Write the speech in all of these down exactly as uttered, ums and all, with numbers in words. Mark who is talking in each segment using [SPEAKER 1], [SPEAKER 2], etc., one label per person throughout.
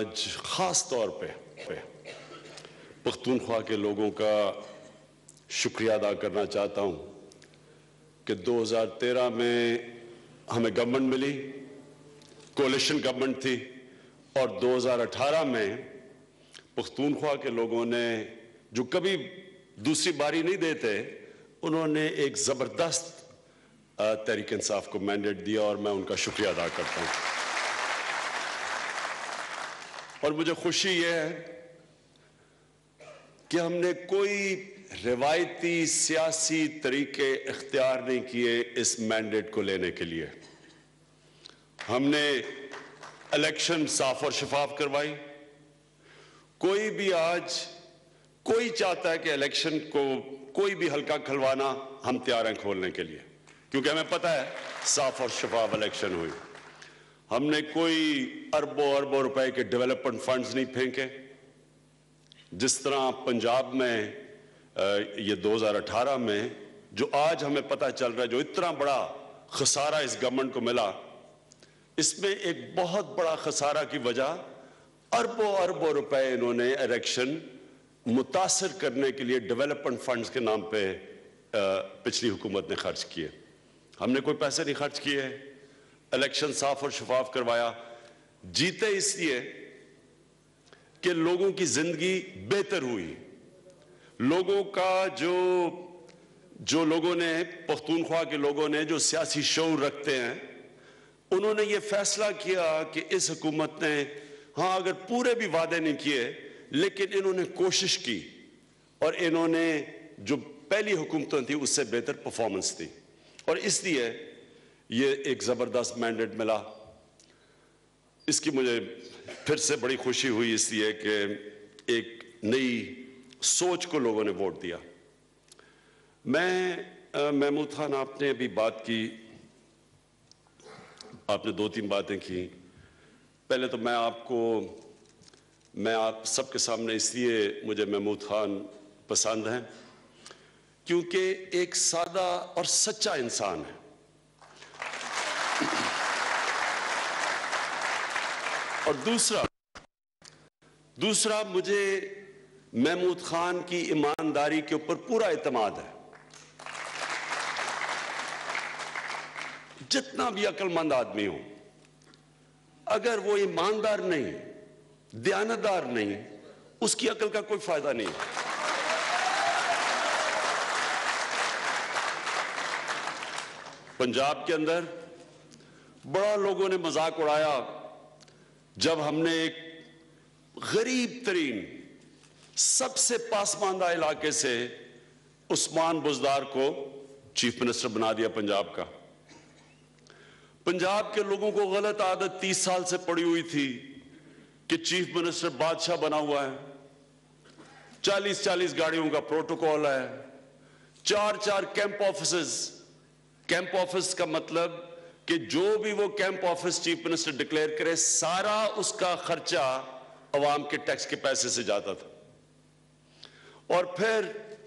[SPEAKER 1] آج خاص طور پہ پختونخوا کے لوگوں کا شکریہ ادا کرنا چاہتا ہوں کہ دو ہزار تیرہ میں ہمیں گورنمنٹ ملی، کولیشن گورنمنٹ تھی، اور دو ہزار اٹھارہ میں پختونخوا کے لوگوں نے جو کبھی دوسری باری نہیں دیتے، انہوں نے ایک زبردست تحریک انصاف کو مینڈیٹ دیا اور میں ان کا شکریہ ادا کرتا ہوں۔ اور مجھے خوشی یہ ہے کہ ہم نے کوئی روایتی سیاسی طریقے اختیار نہیں کیے اس مینڈیٹ کو لینے کے لیے۔ ہم نے الیکشن صاف اور شفاف کروائی۔ کوئی بھی آج کوئی چاہتا ہے کہ الیکشن کو کوئی بھی حلقہ کھلوانا، ہم تیار ہیں کھولنے کے لیے، کیونکہ ہمیں پتہ ہے صاف اور شفاف الیکشن ہوئی۔ ہم نے کوئی اربوں اربوں روپے کے ڈیولپمنٹ فنڈز نہیں پھینکے۔ جس طرح پنجاب میں یہ دو ہزار اٹھارہ میں جو آج ہمیں پتہ چل رہا ہے، جو اتنا بڑا خسارہ اس گورنمنٹ کو ملا، اس میں ایک بہت بڑا خسارہ کی وجہ اربوں اربوں روپے انہوں نے الیکشن متاثر کرنے کے لیے ڈیولپمنٹ فنڈز کے نام پہ پچھلی حکومت نے خرچ کیے۔ ہم نے کوئی پیسے نہیں خرچ کیے، الیکشن صاف اور شفاف کروایا۔ جیتے اس لیے کہ لوگوں کی زندگی بہتر ہوئی، لوگوں کا جو جو لوگوں نے پختونخوا کے لوگوں نے جو سیاسی شعور رکھتے ہیں، انہوں نے یہ فیصلہ کیا کہ اس حکومت نے ہاں اگر پورے بھی وعدے نہیں کیے لیکن انہوں نے کوشش کی، اور انہوں نے جو پہلی حکومتیں تھی اس سے بہتر پرفارمنس تھی، اور اس لیے یہ ایک زبردست مینڈیٹ ملا۔ اس کی مجھے پھر سے بڑی خوشی ہوئی، اس لیے کہ ایک نئی سوچ کو لوگوں نے ووٹ دیا۔ میں محمود خان، آپ نے ابھی بات کی، آپ نے دو تین باتیں کی۔ پہلے تو میں آپ کو میں آپ سب کے سامنے اس لیے مجھے محمود خان پسند ہیں کیونکہ ایک سادہ اور سچا انسان ہے، اور دوسرا دوسرا مجھے محمود خان کی ایمانداری کے اوپر پورا اعتماد ہے۔ جتنا بھی عقل مند آدمی ہو، اگر وہ ایماندار نہیں، دیانتدار نہیں، اس کی عقل کا کوئی فائدہ نہیں۔ پنجاب کے اندر بڑا لوگوں نے مذاق اڑایا جب ہم نے ایک غریب ترین سب سے پاسماندہ علاقے سے عثمان بزدار کو چیف منسٹر بنا دیا پنجاب کا۔ پنجاب کے لوگوں کو غلط عادت تیس سال سے پڑی ہوئی تھی کہ چیف منسٹر بادشاہ بنا ہوا ہے، چالیس چالیس گاڑیوں کا پروٹوکول ہے، چار چار کیمپ آفیسز۔ کیمپ آفس کا مطلب کہ جو بھی وہ camp office chief minister declare کرے، سارا اس کا خرچہ عوام کے ٹیکس کے پیسے سے جاتا تھا۔ اور پھر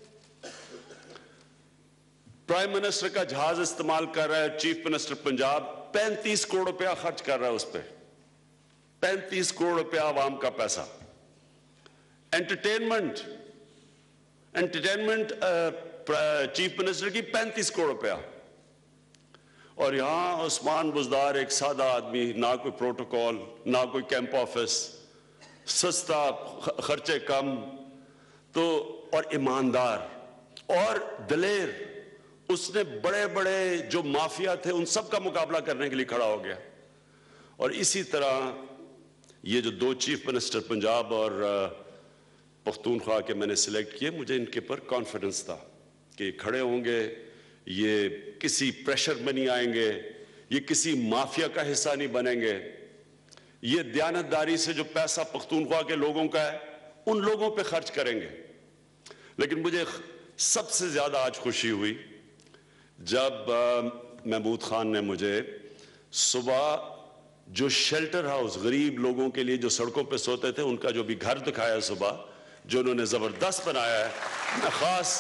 [SPEAKER 1] پرائم منسٹر کا جہاز استعمال کر رہا ہے چیف منسٹر پنجاب، پینتیس کروڑ روپیہ خرچ کر رہا ہے اس پہ، پینتیس کروڑ روپیہ عوام کا پیسہ۔ انٹرٹینمنٹ انٹرٹینمنٹ چیف منسٹر کی پینتیس کروڑ روپیہ، اور یہاں عثمان بزدار ایک سادہ آدمی، نہ کوئی پروٹوکول، نہ کوئی کیمپ آفس، سستا، خرچے کم، تو اور ایماندار اور دلیر۔ اس نے بڑے بڑے جو مافیا تھے ان سب کا مقابلہ کرنے کے لیے کھڑا ہو گیا۔ اور اسی طرح یہ جو دو چیف منسٹر پنجاب اور پختونخوا کے میں نے سلیکٹ کیے، مجھے ان کے پر کانفیڈنس تھا کہ یہ کھڑے ہوں گے، یہ کسی پریشر میں نہیں آئیں گے، یہ کسی مافیا کا حصہ نہیں بنیں گے، یہ دیانتداری سے جو پیسہ پختونخوا کے لوگوں کا ہے ان لوگوں پہ خرچ کریں گے۔ لیکن مجھے سب سے زیادہ آج خوشی ہوئی جب محمود خان نے مجھے صبح جو شیلٹر ہاؤس غریب لوگوں کے لیے جو سڑکوں پہ سوتے تھے ان کا جو بھی گھر دکھایا صبح، جو انہوں نے زبردست بنایا ہے، میں خاص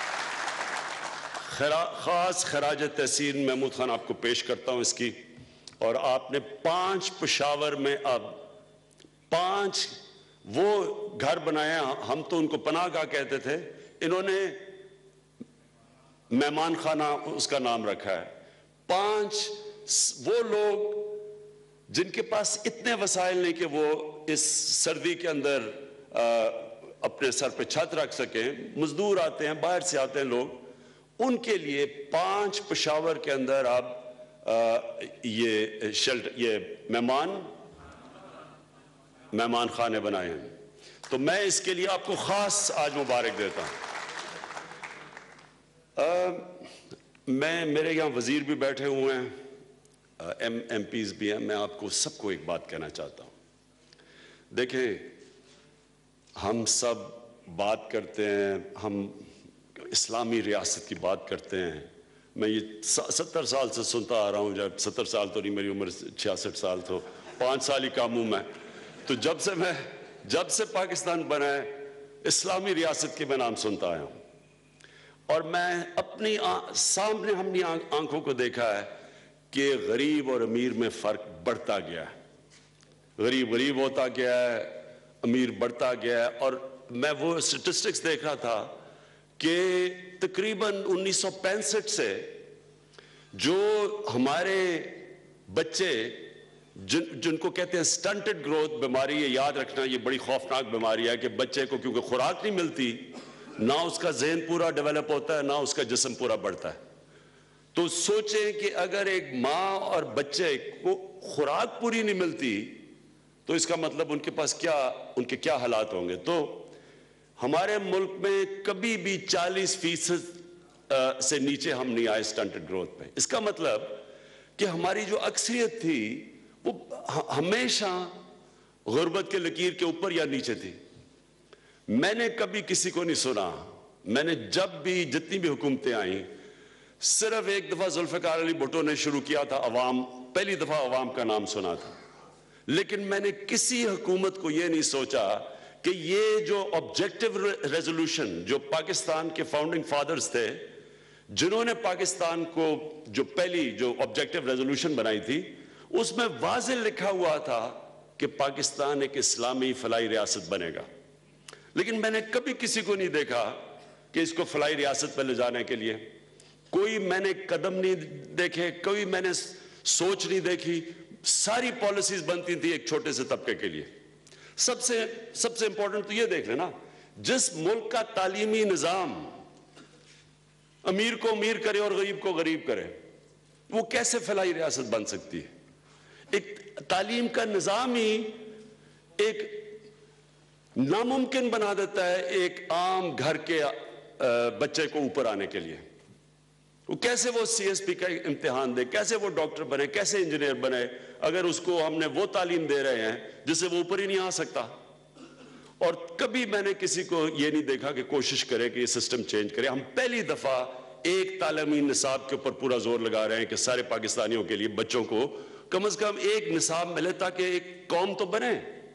[SPEAKER 1] خاص خراج تحسین محمود خان آپ کو پیش کرتا ہوں اس کی۔ اور آپ نے پانچ پشاور میں اب پانچ پانچ وہ گھر بنایا، ہم تو ان کو پناہ گاہ کہتے تھے، انہوں نے مہمان خانہ اس کا نام رکھا ہے۔ پانچ وہ لوگ جن کے پاس اتنے وسائل نہیں کہ وہ اس سردی کے اندر اپنے سر پہ چھت رکھ سکیں، مزدور آتے ہیں، باہر سے آتے ہیں لوگ، ان کے لیے پانچ پشاور کے اندر آپ یہ شیلٹر، یہ مہمان مہمان خانے بنائے ہیں۔ تو میں اس کے لیے آپ کو خاص آج مبارک دیتا ہوں۔ میں میرے یہاں وزیر بھی بیٹھے ہوئے ہیں، ایم ایم پیز بھی ہیں، میں آپ کو سب کو ایک بات کہنا چاہتا ہوں۔ دیکھیں، ہم سب بات کرتے ہیں، ہم اسلامی ریاست کی بات کرتے ہیں، میں یہ ستر سال سے سنتا آ رہا ہوں، جب ستر سال تو نہیں، میری عمر چھیاسٹھ سال، تو پانچ سال ہی کام ہوں میں، تو جب سے میں جب سے پاکستان بنا ہے اسلامی ریاست کے میں نام سنتا آیا ہوں، اور میں اپنی سامنے ہم نے آنکھوں کو دیکھا ہے کہ غریب اور امیر میں فرق بڑھتا گیا ہے، غریب غریب ہوتا گیا ہے، امیر بڑھتا گیا ہے۔ اور میں وہ سٹیٹسٹکس دیکھ رہا تھا کہ تقریباً انیس سو پینسٹھ سے جو ہمارے بچے جن جن کو کہتے ہیں سٹنٹڈ گروتھ بیماری، یہ یاد رکھنا یہ بڑی خوفناک بیماری ہے کہ بچے کو کیونکہ خوراک نہیں ملتی، نہ اس کا ذہن پورا ڈیولپ ہوتا ہے، نہ اس کا جسم پورا بڑھتا ہے۔ تو سوچیں کہ اگر ایک ماں اور بچے کو خوراک پوری نہیں ملتی تو اس کا مطلب ان کے پاس کیا ان کے کیا حالات ہوں گے۔ تو ہمارے ملک میں کبھی بھی چالیس فیصد سے نیچے ہم نہیں آئے سٹنٹڈ گروتھ پہ۔ اس کا مطلب کہ ہماری جو اکثریت تھی وہ ہمیشہ غربت کے لکیر کے اوپر یا نیچے تھی۔ میں نے کبھی کسی کو نہیں سنا، میں نے جب بھی جتنی بھی حکومتیں آئیں، صرف ایک دفعہ ذوالفقار علی بھٹو نے شروع کیا تھا، عوام پہلی دفعہ عوام کا نام سنا تھا، لیکن میں نے کسی حکومت کو یہ نہیں سوچا کہ یہ جو آبجیکٹیو ریزولوشن جو پاکستان کے فاؤنڈنگ فادرز تھے، جنہوں نے پاکستان کو جو پہلی جو آبجیکٹیو ریزولوشن بنائی تھی، اس میں واضح لکھا ہوا تھا کہ پاکستان ایک اسلامی فلاحی ریاست بنے گا، لیکن میں نے کبھی کسی کو نہیں دیکھا کہ اس کو فلاحی ریاست پہ لے جانے کے لیے کوئی میں نے قدم نہیں دیکھے، کوئی میں نے سوچ نہیں دیکھی۔ ساری پالیسیز بنتی تھی ایک چھوٹے سے طبقے کے لیے۔ سب سے سب سے امپورٹنٹ تو یہ دیکھ لینا، جس ملک کا تعلیمی نظام امیر کو امیر کرے اور غریب کو غریب کرے، وہ کیسے فلاحی ریاست بن سکتی ہے؟ ایک تعلیم کا نظام ہی ایک ناممکن بنا دیتا ہے ایک عام گھر کے بچے کو اوپر آنے کے لیے۔ وہ کیسے وہ سی ایس پی کا امتحان دے، کیسے وہ ڈاکٹر بنے، کیسے انجینئر بنے، اگر اس کو ہم نے وہ تعلیم دے رہے ہیں جس سے وہ اوپر ہی نہیں آ سکتا۔ اور کبھی میں نے کسی کو یہ نہیں دیکھا کہ کوشش کرے کہ یہ سسٹم چینج کرے۔ ہم پہلی دفعہ ایک تعلیمی نصاب کے اوپر پورا زور لگا رہے ہیں کہ سارے پاکستانیوں کے لیے بچوں کو کم از کم ایک نصاب ملے تاکہ ایک قوم تو بنے۔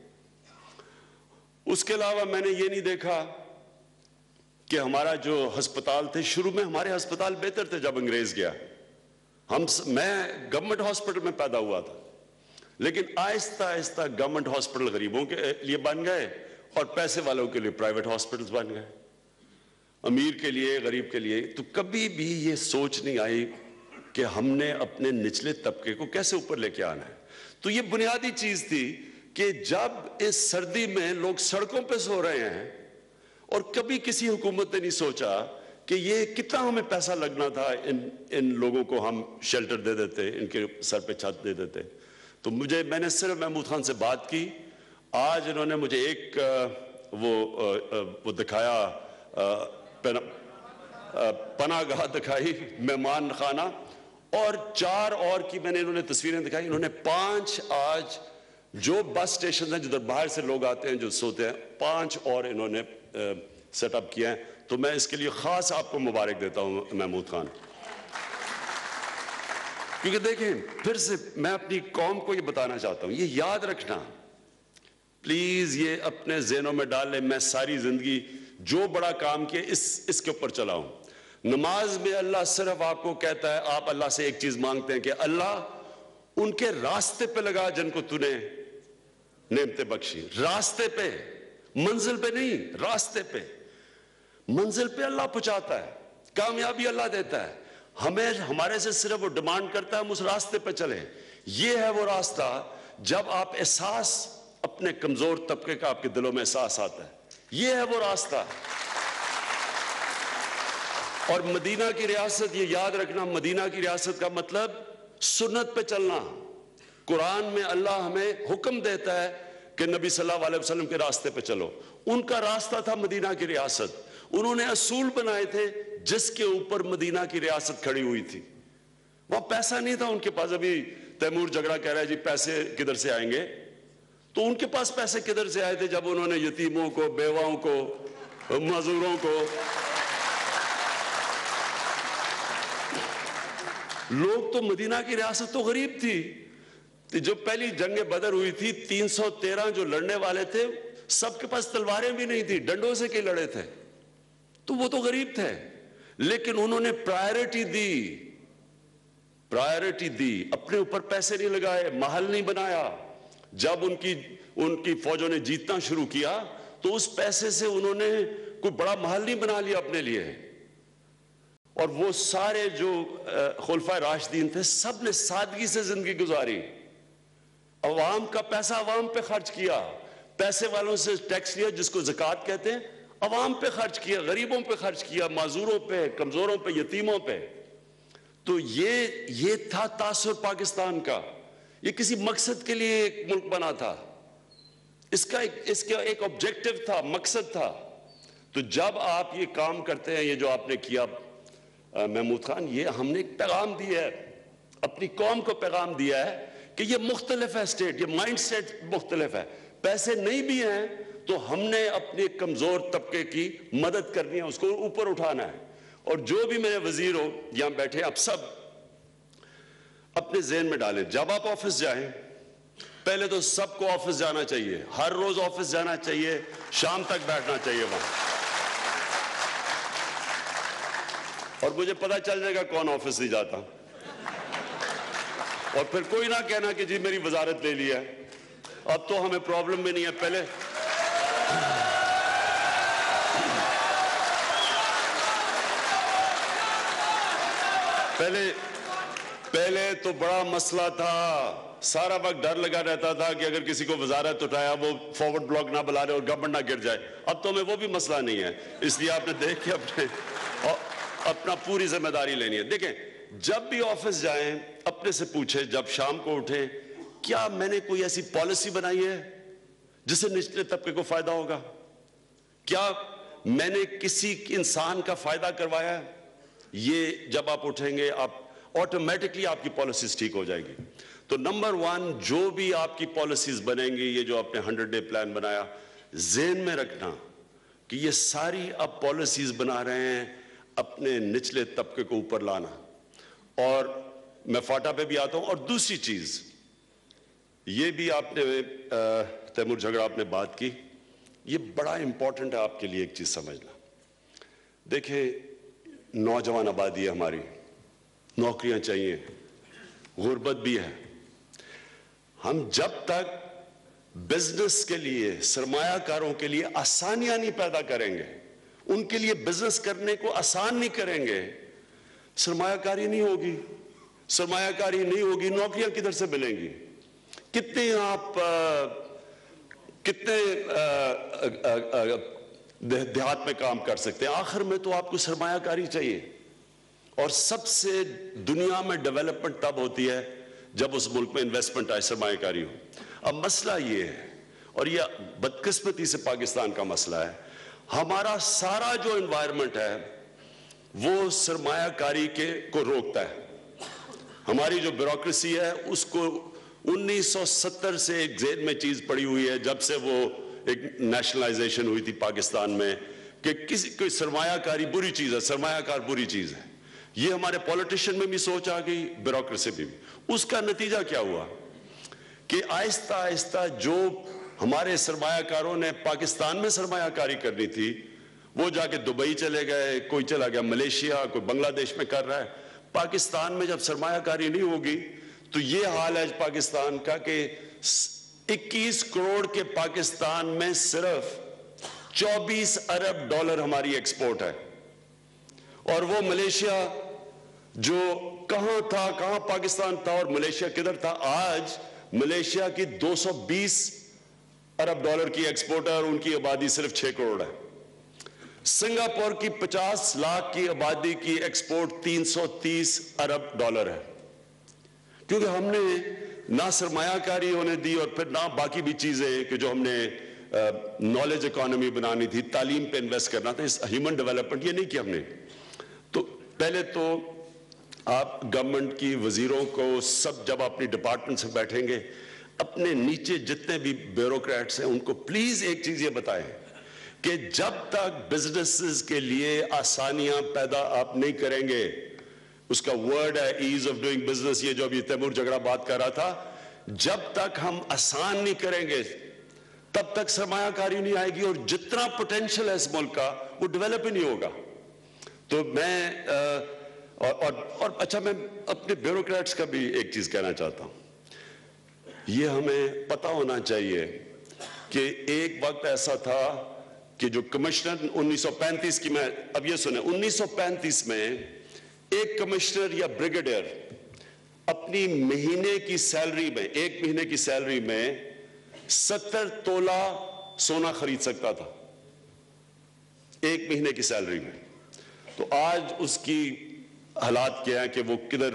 [SPEAKER 1] اس کے علاوہ میں نے یہ نہیں دیکھا کہ ہمارا جو ہسپتال تھے، شروع میں ہمارے ہسپتال بہتر تھے جب انگریز گیا، ہم میں گورنمنٹ ہاسپٹل میں پیدا ہوا تھا، لیکن آہستہ آہستہ گورنمنٹ ہاسپٹل غریبوں کے لیے بن گئے اور پیسے والوں کے لیے پرائیویٹ ہاسپٹلز بن گئے، امیر کے لیے غریب کے لیے۔ تو کبھی بھی یہ سوچ نہیں آئی کہ ہم نے اپنے نچلے طبقے کو کیسے اوپر لے کے آنا ہے۔ تو یہ بنیادی چیز تھی کہ جب اس سردی میں لوگ سڑکوں پہ سو رہے ہیں اور کبھی کسی حکومت نے نہیں سوچا کہ یہ کتنا ہمیں پیسہ لگنا تھا، ان ان لوگوں کو ہم شیلٹر دے دیتے، ان کے سر پہ چھت دے دیتے۔ تو مجھے میں نے صرف محمود خان سے بات کی، آج انہوں نے مجھے ایک وہ وہ دکھایا پناہ گاہ دکھائی، مہمان خانہ، اور چار اور کی میں نے انہوں نے تصویریں دکھائی۔ انہوں نے پانچ آج جو بس سٹیشن ہیں جدھر باہر سے لوگ آتے ہیں جو سوتے ہیں، پانچ اور انہوں نے سیٹ اپ کیا ہے۔ تو میں اس کے لیے خاص آپ کو مبارک دیتا ہوں محمود خان، کیونکہ دیکھیں پھر سے میں اپنی قوم کو یہ بتانا چاہتا ہوں، یہ یاد رکھنا پلیز، یہ اپنے ذہنوں میں ڈال لیں، میں ساری زندگی جو بڑا کام کیا اس اس کے اوپر چلا ہوں۔ نماز میں اللہ صرف آپ کو کہتا ہے، آپ اللہ سے ایک چیز مانگتے ہیں کہ اللہ ان کے راستے پہ لگا جن کو تو نے نعمتیں بخشی، راستے پہ، منزل پہ نہیں، راستے پہ۔ منزل پہ اللہ پہنچاتا ہے، کامیابی اللہ دیتا ہے، ہمیں ہمارے سے صرف وہ ڈیمانڈ کرتا ہے ہم اس راستے پہ چلیں۔ یہ ہے وہ راستہ جب آپ احساس اپنے کمزور طبقے کا آپ کے دلوں میں احساس آتا ہے، یہ ہے وہ راستہ۔ اور مدینہ کی ریاست، یہ یاد رکھنا، مدینہ کی ریاست کا مطلب سنت پہ چلنا۔ قرآن میں اللہ ہمیں حکم دیتا ہے کہ نبی صلی اللہ علیہ وسلم کے راستے پہ چلو۔ ان کا راستہ تھا مدینہ کی ریاست، انہوں نے اصول بنائے تھے جس کے اوپر مدینہ کی ریاست کھڑی ہوئی تھی۔ وہاں پیسہ نہیں تھا ان کے پاس۔ ابھی تیمور جھگڑا کہہ رہا ہے جی پیسے کدھر سے آئیں گے، تو ان کے پاس پیسے کدھر سے آئے تھے جب انہوں نے یتیموں کو، بیواؤں کو، معذوروں کو، لوگ تو مدینہ کی ریاست تو غریب تھی۔ جو پہلی جنگ بدر ہوئی تھی، تین سو تیرہ جو لڑنے والے تھے سب کے پاس تلواریں بھی نہیں تھی، ڈنڈوں سے کے لڑے تھے، تو وہ تو غریب تھے، لیکن انہوں نے پرائیورٹی دی، پرائیورٹی دی، اپنے اوپر پیسے نہیں لگائے، محل نہیں بنایا۔ جب ان کی ان کی فوجوں نے جیتنا شروع کیا تو اس پیسے سے انہوں نے کوئی بڑا محل نہیں بنا لیا اپنے لیے۔ اور وہ سارے جو خلفائے راشدین تھے سب نے سادگی سے زندگی گزاری، عوام کا پیسہ عوام پہ خرچ کیا، پیسے والوں سے ٹیکس لیا جس کو زکوٰۃ کہتے ہیں، عوام پہ خرچ کیا، غریبوں پہ خرچ کیا، معذوروں پہ، کمزوروں پہ، یتیموں پہ۔ تو یہ یہ تھا تاثر پاکستان کا، یہ کسی مقصد کے لیے ایک ملک بنا تھا، اس کا ایک اس کا ایک آبجیکٹو تھا، مقصد تھا۔ تو جب آپ یہ کام کرتے ہیں، یہ جو آپ نے کیا محمود خان، یہ ہم نے ایک پیغام دیا ہے، اپنی قوم کو پیغام دیا ہے کہ یہ مختلف ہے اسٹیٹ، یہ مائنڈ سیٹ مختلف ہے، پیسے نہیں بھی ہیں تو ہم نے اپنے کمزور طبقے کی مدد کرنی ہے، اس کو اوپر اٹھانا ہے۔ اور جو بھی میرے وزیر ہو یہاں بیٹھے، آپ سب اپنے ذہن میں ڈالیں، جب آپ آفس جائیں پہلے تو سب کو آفس جانا چاہیے، ہر روز آفس جانا چاہیے، شام تک بیٹھنا چاہیے وہاں، اور مجھے پتہ چل جائے گا کون آفس نہیں جاتا، اور پھر کوئی نہ کہنا کہ جی میری وزارت لے لی ہے۔ اب تو ہمیں پرابلم بھی نہیں ہے، پہلے پہلے پہلے تو بڑا مسئلہ تھا، سارا وقت ڈر لگا رہتا تھا کہ اگر کسی کو وزارت اٹھایا وہ فارورڈ بلاک نہ بلا رہے اور گورنمنٹ نہ گر جائے۔ اب تو ہمیں وہ بھی مسئلہ نہیں ہے، اس لیے آپ نے دیکھ کے اپنے اپنا پوری ذمہ داری لینی ہے۔ دیکھیں، جب بھی آفس جائیں اپنے سے پوچھیں، جب شام کو اٹھیں، کیا میں نے کوئی ایسی پالیسی بنائی ہے جس سے نچلے طبقے کو فائدہ ہوگا؟ کیا میں نے کسی انسان کا فائدہ کروایا ہے؟ یہ جب آپ اٹھیں گے آپ آٹومیٹکلی آپ کی پالیسیز ٹھیک ہو جائے گی۔ تو نمبر ون، جو بھی آپ کی پالیسیز بنیں گی، یہ جو آپ نے ہنڈریڈ ڈے پلان بنایا، ذہن میں رکھنا کہ یہ ساری آپ پالیسیز بنا رہے ہیں اپنے نچلے طبقے کو اوپر لانا۔ اور میں فاٹا پہ بھی آتا ہوں۔ اور دوسری چیز یہ بھی آپ نے تیمور جھگڑا آپ نے بات کی، یہ بڑا امپورٹنٹ ہے آپ کے لیے ایک چیز سمجھنا۔ دیکھیں، نوجوان آبادی ہے ہماری، نوکریاں چاہیے، غربت بھی ہے۔ ہم جب تک بزنس کے لیے، سرمایہ کاروں کے لیے آسانیاں نہیں پیدا کریں گے، ان کے لیے بزنس کرنے کو آسان نہیں کریں گے، سرمایہ کاری نہیں ہوگی، سرمایہ کاری نہیں ہوگی، نوکریاں کدھر سے ملیں گی؟ کتنے آپ کتنے دیہات میں کام کر سکتے ہیں؟ آخر میں تو آپ کو سرمایہ کاری چاہیے۔ اور سب سے دنیا میں ڈیولپمنٹ تب ہوتی ہے جب اس ملک میں انویسٹمنٹ آئے، سرمایہ کاری ہو۔ اب مسئلہ یہ ہے، اور یہ بدقسمتی سے پاکستان کا مسئلہ ہے، ہمارا سارا جو انوائرمنٹ ہے وہ سرمایہ کاری کے کو روکتا ہے۔ ہماری جو بیوروکریسی ہے اس کو انیس سو ستر سے ایک ذہن میں چیز پڑی ہوئی ہے، جب سے وہ ایک نیشنلائزیشن ہوئی تھی پاکستان میں، کہ کسی کوئی سرمایہ کاری بری چیز ہے، سرمایہ کار بری چیز ہے۔ یہ ہمارے پولیٹیشین میں بھی سوچ آ گئی، بیوروکریسی میں بھی۔ اس کا نتیجہ کیا ہوا کہ آہستہ آہستہ جو ہمارے سرمایہ کاروں نے پاکستان میں سرمایہ کاری کرنی تھی، وہ جا کے دبئی چلے گئے، کوئی چلا گیا ملیشیا، کوئی بنگلہ دیش میں کر رہا ہے۔ پاکستان میں جب سرمایہ کاری نہیں ہوگی تو یہ حال ہے پاکستان کا کہ इक्कीस करोड़ के पाकिस्तान में सिर्फ चौबीस अरब डॉलर हमारी एक्सपोर्ट है, और वो मलेशिया जो कहां था, कहां पाकिस्तान था और मलेशिया किधर था, आज मलेशिया की दो सौ बीस अरब डॉलर की एक्सपोर्ट है और उनकी आबादी सिर्फ छह करोड़ है। सिंगापुर की पचास लाख की आबादी की एक्सपोर्ट तीन सौ तीस अरब डॉलर है, क्योंकि हमने ना सरमायाकारी होने दी और फिर ना बाकी भी चीजें कि जो हमने नॉलेज इकोनॉमी बनानी थी, तालीम पे इन्वेस्ट करना था, इस ह्यूमन डेवलपमेंट ये नहीं किया हमने। तो पहले तो आप गवर्नमेंट की वजीरों को सब जब अपनी डिपार्टमेंट से बैठेंगे, अपने नीचे जितने भी ब्यूरोक्रेट्स हैं उनको प्लीज एक चीज ये बताएं कि जब तक बिजनेसेस के लिए आसानियां पैदा आप नहीं करेंगे, उसका वर्ड है ईज ऑफ डूइंग बिजनेस, ये जो अभी तैमूर झगड़ा बात कर रहा था, जब तक हम आसान नहीं करेंगे तब तक सरमायाकारी नहीं आएगी और जितना पोटेंशियल है इस मुल्क का वो डेवलप ही नहीं होगा। तो मैं आ, और, और, और अच्छा, मैं अपने ब्यूरोक्रेट्स का भी एक चीज कहना चाहता हूं, ये हमें पता होना चाहिए कि एक वक्त ऐसा था कि जो कमिश्नर उन्नीस सौ पैंतीस की, मैं अब ये सुने, उन्नीस सौ पैंतीस में एक कमिश्नर या ब्रिगेडियर अपनी महीने की सैलरी में, एक महीने की सैलरी में सत्तर तोला सोना खरीद सकता था, एक महीने की सैलरी में। तो आज उसकी हालात क्या है कि वो किधर,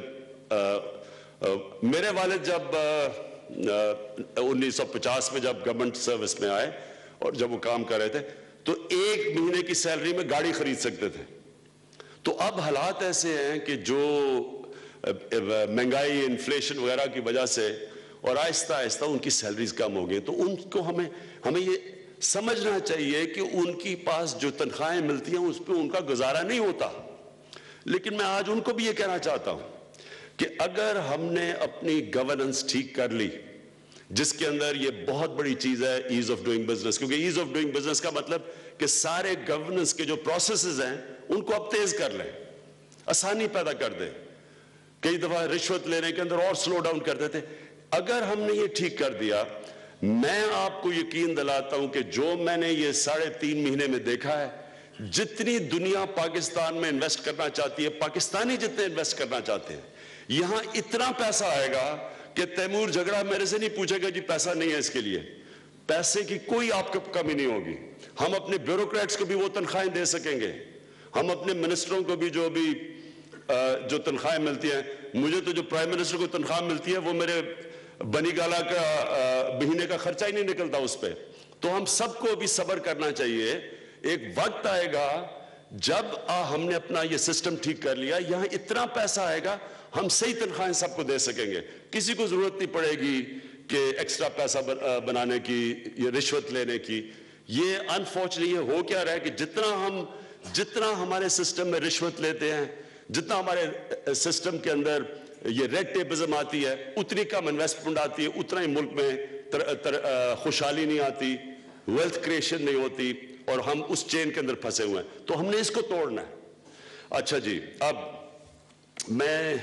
[SPEAKER 1] मेरे वालिद जब उन्नीस सौ पचास में जब गवर्नमेंट सर्विस में आए और जब वो काम कर रहे थे तो एक महीने की सैलरी में गाड़ी खरीद सकते थे। तो अब हालात ऐसे हैं कि जो महंगाई, इन्फ्लेशन वगैरह की वजह से और आहिस्ता आहिस्ता उनकी सैलरीज कम हो गई, तो उनको हमें हमें ये समझना चाहिए कि उनकी पास जो तनख्वाहें मिलती हैं उस पर उनका गुजारा नहीं होता। लेकिन मैं आज उनको भी ये कहना चाहता हूं कि अगर हमने अपनी गवर्नेंस ठीक कर ली, जिसके अंदर ये बहुत बड़ी चीज है ईज ऑफ डूइंग बिजनेस, क्योंकि ईज ऑफ डूइंग बिजनेस का मतलब कि सारे गवर्नेंस के जो प्रोसेसेस हैं उनको अब तेज कर लें, आसानी पैदा कर दें। कई दफा रिश्वत लेने के अंदर और स्लो डाउन कर देते। अगर हमने ये ठीक कर दिया, मैं आपको यकीन दिलाता हूं कि जो मैंने ये साढ़े तीन महीने में देखा है, जितनी दुनिया पाकिस्तान में इन्वेस्ट करना चाहती है, पाकिस्तानी जितने इन्वेस्ट करना चाहते हैं, यहां इतना पैसा आएगा कि तैमूर झगड़ा मेरे से नहीं पूछेगा जी पैसा नहीं है इसके लिए। पैसे की कोई आपको कमी नहीं होगी। हम अपने ब्यूरोक्रेट्स को भी वो तनख्वाहें दे सकेंगे, हम अपने मिनिस्टरों को भी जो भी जो तनख्वाहें मिलती हैं, मुझे तो जो प्राइम मिनिस्टर को तनख्वाह मिलती है वो मेरे बनी गाला का महीने का खर्चा ही नहीं निकलता उस पर। तो हम सबको भी सब्र करना चाहिए। एक वक्त आएगा जब आ, हमने अपना ये सिस्टम ठीक कर लिया, यहां इतना पैसा आएगा हम सही तनख्वाहें सबको दे सकेंगे, किसी को जरूरत नहीं पड़ेगी कि एक्स्ट्रा पैसा बनाने की, ये रिश्वत लेने की। ये अनफॉर्चुनेटली ये हो क्या रहा है कि जितना हम जितना हमारे सिस्टम में रिश्वत लेते हैं, जितना हमारे सिस्टम के अंदर ये रेड टेपिज्म आती है, उतनी कम इन्वेस्टमेंट आती है, उतना ही मुल्क में तर, तर, खुशहाली नहीं आती, वेल्थ क्रिएशन नहीं होती और हम उस चेन के अंदर फंसे हुए हैं। तो हमने इसको तोड़ना है। अच्छा जी, अब मैं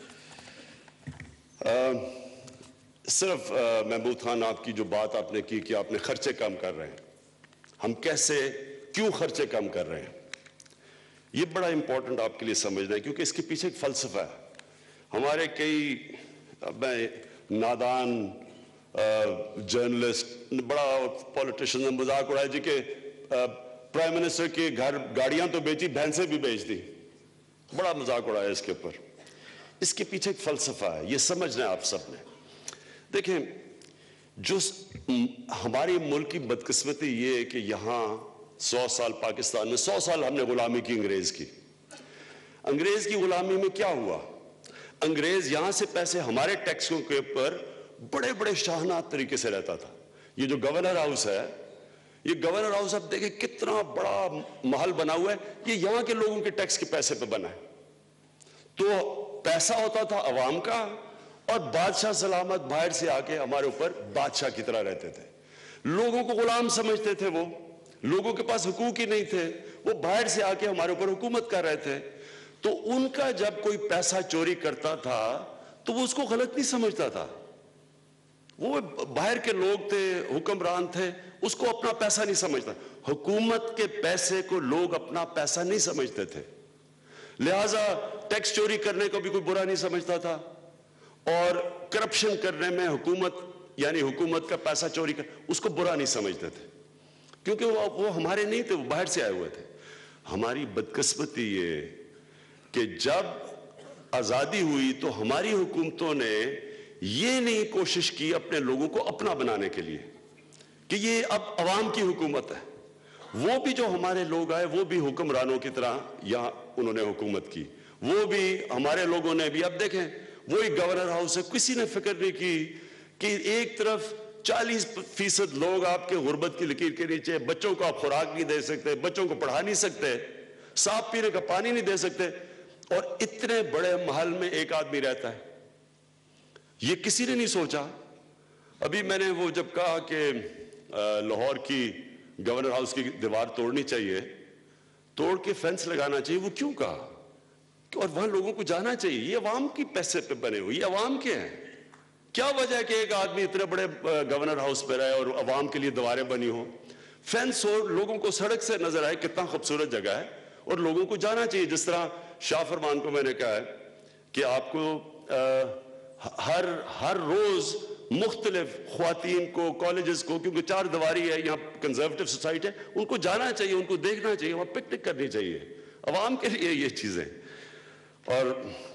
[SPEAKER 1] आ, सिर्फ आ, महमूद खान, आपकी जो बात आपने की कि आपने खर्चे कम कर रहे हैं, हम कैसे, क्यों खर्चे कम कर रहे हैं, ये बड़ा इंपॉर्टेंट आपके लिए समझना है, क्योंकि इसके पीछे एक फलसफा है। हमारे कई मैं नादान जर्नलिस्ट, बड़ा पॉलिटिशियन ने मजाक उड़ाया जी के प्राइम मिनिस्टर के घर गाड़ियां तो बेची, भैंसें भी बेच दी, बड़ा मजाक उड़ाया इसके ऊपर। इसके पीछे एक फलसफा है, ये समझना है आप सब ने। देखें, जो हमारी मुल्क की बदकिस्मती ये है कि यहां सौ साल पाकिस्तान में सौ साल हमने गुलामी की, अंग्रेज की। अंग्रेज की गुलामी में क्या हुआ, अंग्रेज यहां से पैसे हमारे टैक्सों के ऊपर बड़े बड़े शाहना तरीके से रहता था। ये जो गवर्नर हाउस है, ये गवर्नर हाउस आप देखें कितना बड़ा महल बना हुआ है, ये यहां के लोगों के टैक्स के पैसे पे बना है। तो पैसा होता था अवाम का और बादशाह सलामत बाहर से आके हमारे ऊपर बादशाह की तरह रहते थे। लोगों को गुलाम समझते थे, वो लोगों के पास हुकूक ही नहीं थे, वो बाहर से आके हमारे ऊपर हुकूमत कर रहे थे। तो उनका जब कोई पैसा चोरी करता था तो वो उसको गलत नहीं समझता था, وہ باہر کے لوگ تھے، حکمران تھے، اس کو اپنا پیسہ نہیں سمجھتا. حکومت کے پیسے کو لوگ اپنا پیسہ نہیں سمجھتے تھے، لہٰذا ٹیکس چوری کرنے کو بھی کوئی برا نہیں سمجھتا تھا، اور کرپشن کرنے میں حکومت یعنی حکومت کا پیسہ چوری کر اس کو برا نہیں سمجھتے تھے، کیونکہ وہ وہ ہمارے نہیں تھے، وہ باہر سے آئے ہوئے تھے. ہماری بدقسمتی یہ کہ جب آزادی ہوئی تو ہماری حکومتوں نے یہ نہیں کوشش کی اپنے لوگوں کو اپنا بنانے کے لیے کہ یہ اب عوام کی حکومت ہے. وہ بھی جو ہمارے لوگ آئے وہ بھی حکمرانوں کی طرح یہاں انہوں نے حکومت کی، وہ بھی ہمارے لوگوں نے بھی. اب دیکھیں وہی گورنر ہاؤس ہے، کسی نے فکر نہیں کی کہ ایک طرف چالیس فیصد لوگ آپ کے غربت کی لکیر کے نیچے، بچوں کو آپ خوراک نہیں دے سکتے، بچوں کو پڑھا نہیں سکتے، صاف پینے کا پانی نہیں دے سکتے، اور اتنے بڑے محل میں ایک آدمی رہتا ہے. یہ کسی نے نہیں سوچا. ابھی میں نے وہ جب کہا کہ لاہور کی گورنر ہاؤس کی دیوار توڑنی چاہیے، توڑ کے فینس لگانا چاہیے، وہ کیوں کہا؟ اور وہاں لوگوں کو جانا چاہیے، یہ عوام کی پیسے پہ بنے ہوئے، یہ عوام کے ہیں. کیا وجہ ہے کہ ایک آدمی اتنے بڑے گورنر ہاؤس پہ رہے اور عوام کے لیے دیواریں بنی ہوں؟ فینس ہو، لوگوں کو سڑک سے نظر آئے کتنا خوبصورت جگہ ہے، اور لوگوں کو جانا چاہیے. جس طرح شاہ فرمان کو میں نے کہا ہے کہ آپ کو ہر ہر روز مختلف خواتین کو، کالجز کو، کیونکہ چار دیواری ہے یہاں، کنزرویٹو سوسائٹی ہے، ان کو جانا چاہیے، ان کو دیکھنا چاہیے، وہاں پکنک کرنی چاہیے. عوام کے لیے یہ چیزیں. اور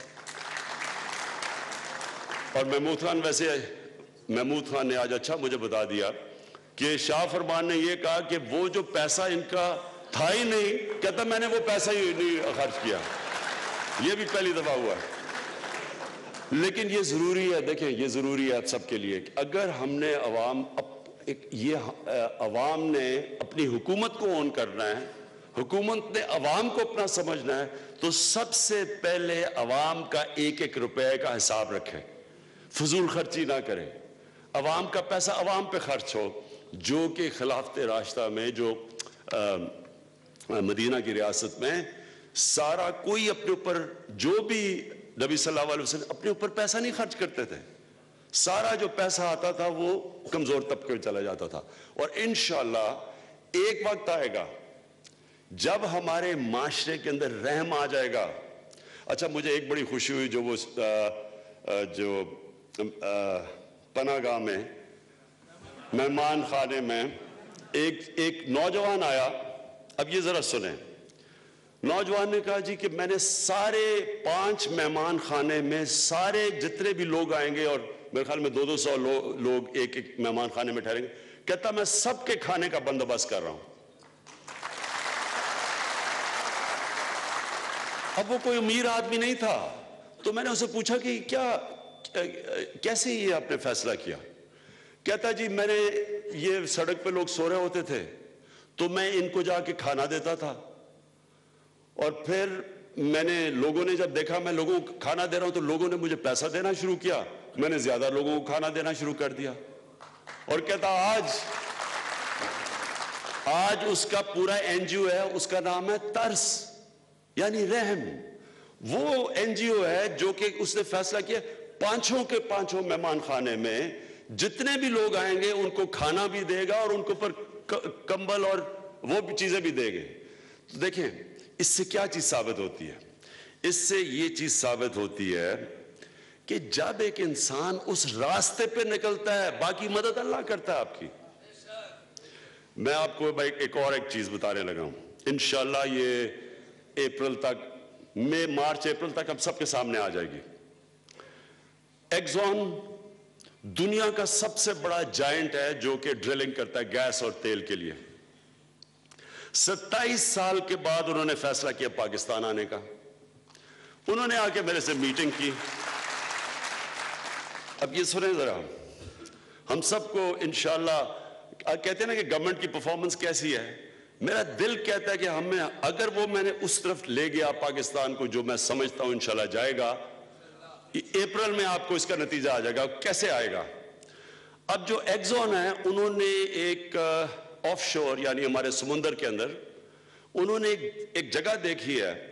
[SPEAKER 1] اور محمود خان، ویسے محمود خان نے آج اچھا مجھے بتا دیا کہ شاہ فرمان نے یہ کہا کہ وہ جو پیسہ ان کا تھا ہی نہیں، کہتا میں نے وہ پیسہ ہی نہیں خرچ کیا. یہ بھی پہلی دفعہ ہوا ہے. لیکن یہ ضروری ہے، دیکھیں یہ ضروری ہے سب کے لیے کہ اگر ہم نے عوام یہ عوام نے اپنی حکومت کو اون کرنا ہے، حکومت نے عوام کو اپنا سمجھنا ہے، تو سب سے پہلے عوام کا ایک ایک روپے کا حساب رکھیں، فضول خرچی نہ کریں. عوام کا پیسہ عوام پہ خرچ ہو، جو کہ خلافت راستہ میں جو مدینہ کی ریاست میں سارا کوئی اپنے اوپر، جو بھی نبی صلی اللہ علیہ وسلم اپنے اوپر پیسہ نہیں خرچ کرتے تھے، سارا جو پیسہ آتا تھا وہ کمزور طبقے میں چلا جاتا تھا. اور انشاءاللہ ایک وقت آئے گا جب ہمارے معاشرے کے اندر رحم آ جائے گا. اچھا مجھے ایک بڑی خوشی ہوئی، جو وہ جو پناہ گاہ میں مہمان خانے میں ایک ایک نوجوان آیا. اب یہ ذرا سنیں، نوجوان نے کہا جی کہ میں نے سارے پانچ مہمان خانے میں سارے جتنے بھی لوگ آئیں گے، اور میرے خیال میں دو دو سو لوگ ایک ایک مہمان خانے میں ٹھہریں گے، کہتا میں سب کے کھانے کا بندوبست کر رہا ہوں. اب وہ کوئی امیر آدمی نہیں تھا، تو میں نے اسے پوچھا کہ کیا کیسے یہ آپ نے فیصلہ کیا؟ کہتا جی میں نے یہ سڑک پہ لوگ سو رہے ہوتے تھے تو میں ان کو جا کے کھانا دیتا تھا، اور پھر میں نے لوگوں نے جب دیکھا میں لوگوں کو کھانا دے رہا ہوں تو لوگوں نے مجھے پیسہ دینا شروع کیا، میں نے زیادہ لوگوں کو کھانا دینا شروع کر دیا. اور کہتا آج آج اس کا پورا این جی او ہے، اس کا نام ہے ترس یعنی رحم. وہ این جی او ہے جو کہ اس نے فیصلہ کیا پانچوں کے پانچوں مہمان خانے میں جتنے بھی لوگ آئیں گے ان کو کھانا بھی دے گا اور ان کو پر کمبل اور وہ بھی چیزیں بھی دے گے. تو دیکھیں اس سے کیا چیز ثابت ہوتی ہے؟ اس سے یہ چیز ثابت ہوتی ہے کہ جب ایک انسان اس راستے پہ نکلتا ہے، باقی مدد اللہ کرتا ہے آپ کی. میں آپ کو بھائی ایک اور ایک چیز بتانے لگا ہوں، انشاءاللہ یہ اپریل تک، مئی مارچ اپریل تک اب سب کے سامنے آ جائے گی. ایکزون دنیا کا سب سے بڑا جائنٹ ہے جو کہ ڈرلنگ کرتا ہے گیس اور تیل کے لیے. ستائیس سال کے بعد انہوں نے فیصلہ کیا پاکستان آنے کا. انہوں نے آ کے میرے سے میٹنگ کی. اب یہ سنیں ذرا، ہم سب کو انشاءاللہ کہتے ہیں نا کہ گورنمنٹ کی پرفارمنس کیسی ہے، میرا دل کہتا ہے کہ ہمیں اگر وہ میں نے اس طرف لے گیا پاکستان کو جو میں سمجھتا ہوں انشاءاللہ جائے گا، اپریل میں آپ کو اس کا نتیجہ آ جائے گا. کیسے آئے گا؟ اب جو ایکزون ہے انہوں نے ایک آف شور یعنی ہمارے سمندر کے اندر انہوں نے ایک جگہ دیکھی ہے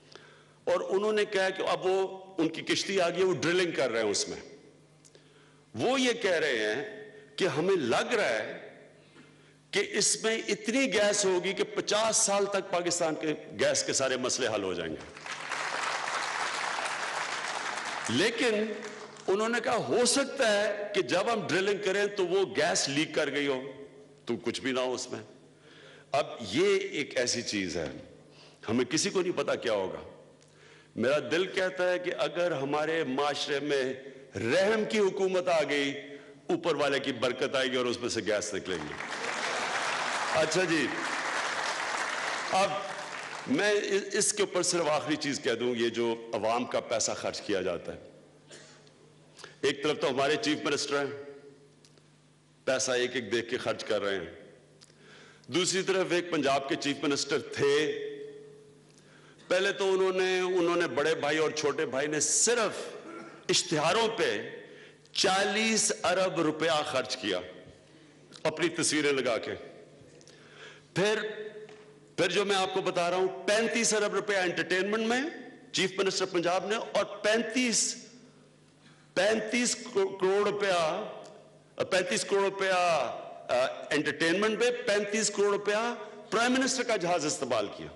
[SPEAKER 1] اور انہوں نے کہا کہ اب وہ ان کی کشتی آ گئی، وہ ڈرلنگ کر رہے ہیں اس میں. وہ یہ کہہ رہے ہیں کہ ہمیں لگ رہا ہے کہ اس میں اتنی گیس ہوگی کہ پچاس سال تک پاکستان کے گیس کے سارے مسئلے حل ہو جائیں گے. لیکن انہوں نے کہا ہو سکتا ہے کہ جب ہم ڈرلنگ کریں تو وہ گیس لیک کر گئی ہو تو کچھ بھی نہ ہو اس میں. اب یہ ایک ایسی چیز ہے ہمیں کسی کو نہیں پتا کیا ہوگا. میرا دل کہتا ہے کہ اگر ہمارے معاشرے میں رحم کی حکومت آ گئی اوپر والے کی برکت آئے گی اور اس میں سے گیس نکلے گی. اچھا جی, اب میں اس کے اوپر صرف آخری چیز کہہ دوں, یہ جو عوام کا پیسہ خرچ کیا جاتا ہے, ایک طرف تو ہمارے چیف منسٹر ہیں, پیسہ ایک ایک دیکھ کے خرچ کر رہے ہیں, دوسری طرف ایک پنجاب کے چیف منسٹر تھے, پہلے تو انہوں نے انہوں نے بڑے بھائی اور چھوٹے بھائی نے صرف اشتہاروں پہ چالیس ارب روپیہ خرچ کیا اپنی تصویریں لگا کے. پھر پھر جو میں آپ کو بتا رہا ہوں پینتیس ارب روپیہ انٹرٹینمنٹ میں چیف منسٹر پنجاب نے, اور پینتیس پینتیس کروڑ روپیہ پینتیس کروڑ روپیہ انٹرٹینمنٹ پہ پینتیس کروڑ روپیہ پرائم منسٹر کا جہاز استعمال کیا.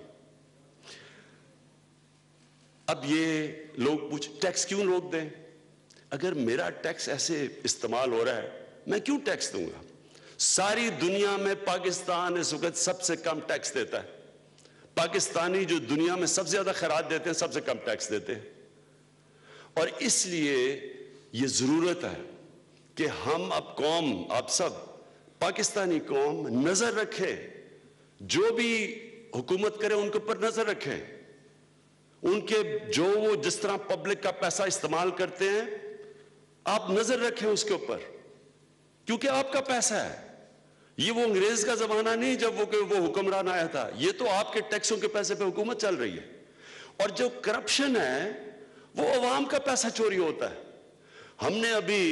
[SPEAKER 1] اب یہ لوگ پوچھ ٹیکس کیوں روک دیں؟ اگر میرا ٹیکس ایسے استعمال ہو رہا ہے میں کیوں ٹیکس دوں گا؟ ساری دنیا میں پاکستان اس وقت سب سے کم ٹیکس دیتا ہے. پاکستانی جو دنیا میں سب سے زیادہ خیرات دیتے ہیں سب سے کم ٹیکس دیتے ہیں. اور اس لیے یہ ضرورت ہے کہ ہم اب قوم, آپ سب پاکستانی قوم نظر رکھے, جو بھی حکومت کرے ان کے اوپر نظر رکھے, ان کے جو وہ جس طرح پبلک کا پیسہ استعمال کرتے ہیں آپ نظر رکھیں اس کے اوپر, کیونکہ آپ کا پیسہ ہے. یہ وہ انگریز کا زمانہ نہیں جب وہ وہ حکمران آیا تھا, یہ تو آپ کے ٹیکسوں کے پیسے پہ حکومت چل رہی ہے. اور جو کرپشن ہے وہ عوام کا پیسہ چوری ہوتا ہے. ہم نے ابھی